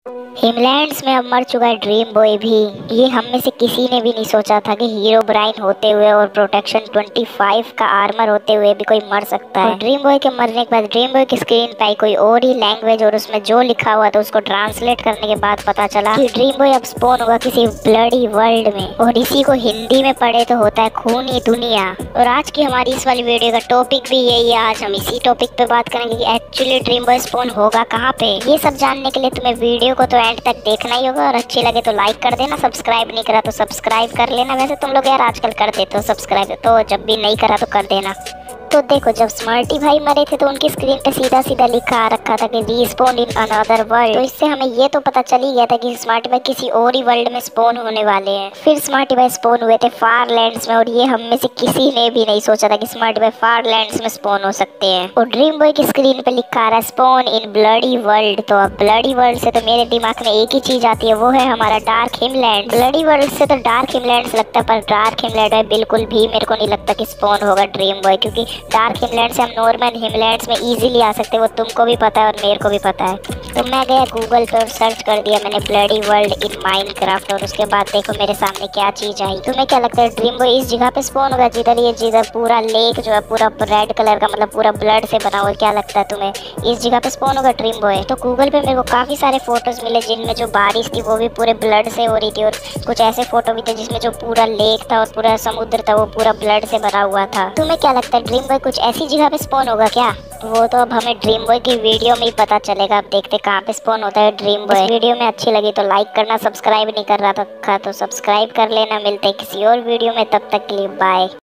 हिमलैंड्स में अब मर चुका है ड्रीम बॉय भी। ये हम में से किसी ने भी नहीं सोचा था कि हीरो ब्राइन होते हुए और प्रोटेक्शन 25 का आर्मर होते हुए भी कोई मर सकता है। और ड्रीम बॉय के मरने के बाद ड्रीम बॉय की स्क्रीन पे आई कोई और ही लैंग्वेज और उसमें जो लिखा हुआ था उसको ट्रांसलेट करने के बाद पता चला कि ड्रीम बॉय अब स्पॉन होगा किसी ब्लडी वर्ल्ड में, और इसी को हिंदी में पढ़े तो होता है खूनी दुनिया। और आज की हमारी इस वाली वीडियो का टॉपिक भी यही है। आज हम इसी टॉपिक पे बात करेंगे कि एक्चुअली ड्रीम बॉय स्पॉन होगा कहाँ पे। ये सब जानने के लिए तुम्हें वीडियो को तो एंड तक देखना ही होगा, और अच्छी लगे तो लाइक कर देना, सब्सक्राइब नहीं करा तो सब्सक्राइब कर लेना। वैसे तुम लोग यार आजकल कर देते हो सब्सक्राइब, तो जब भी नहीं करा तो कर देना। तो देखो, जब स्मार्टी भाई मरे थे तो उनकी स्क्रीन पे सीधा सीधा लिखा आ रखा था कि रीस्पॉन इन अनदर वर्ल्ड। तो इससे हमें ये तो पता चल ही गया था कि स्मार्टी भाई किसी और ही वर्ल्ड में स्पॉन होने वाले हैं। फिर स्मार्टी भाई स्पॉन हुए थे फारलैंड्स में, और ये हम में से किसी ने भी नहीं सोचा था कि स्मार्टी भाई फारलैंड्स में स्पॉन हो सकते हैं। और ड्रीम बॉय की स्क्रीन पे लिखा आ रहा है स्पॉन इन ब्लडी वर्ल्ड। तो अब ब्लडी वर्ल्ड से तो मेरे दिमाग में एक ही चीज आती है, वो है हमारा डार्क हिमलैंड। ब्लडी वर्ल्ड से तो डार्क हिमलैंड लगता है, पर डार्क हिमलैंड में बिल्कुल भी मेरे को नहीं लगता कि स्पॉन होगा ड्रीम बॉय, क्योंकि डार्क हिमलैंड हम नॉर्मल हिमलैंड्स में इजीली आ सकते हैं, वो तुमको भी पता है और मेरे को भी पता है। तो मैं गया गूगल पे और सर्च कर दिया मैंने ब्लडी वर्ल्ड इन माइनक्राफ्ट, और उसके बाद देखो मेरे सामने क्या चीज आई। तुम्हें क्या लगता है ड्रीम बॉय इस जगह पे स्पॉन होगा जिधर पूरा लेक जो है पूरा रेड कलर का, मतलब पूरा ब्लड से बना हुआ? क्या लगता है तुम्हें इस जगह पे स्पॉन होगा ड्रीम बॉय? तो गूगल पे मेरे को काफी सारे फोटोज मिले जिनमें जो बारिश थी वो भी पूरे ब्लड से हो रही थी, और कुछ ऐसे फोटो भी थे जिसमें जो पूरा लेक था और पूरा समुद्र था वो पूरा ब्लड से भरा हुआ था। तुम्हें क्या लगता है ड्रीम बॉय कुछ ऐसी जगह पे स्पॉन होगा क्या? वो तो अब हमें ड्रीम बॉय की वीडियो में ही पता चलेगा। अब देखते कहाँ पे स्पॉन होता है ड्रीम बॉय। वीडियो में अच्छी लगी तो लाइक करना, सब्सक्राइब नहीं कर रहा था तो सब्सक्राइब कर लेना। मिलते हैं किसी और वीडियो में, तब तक के लिए बाय।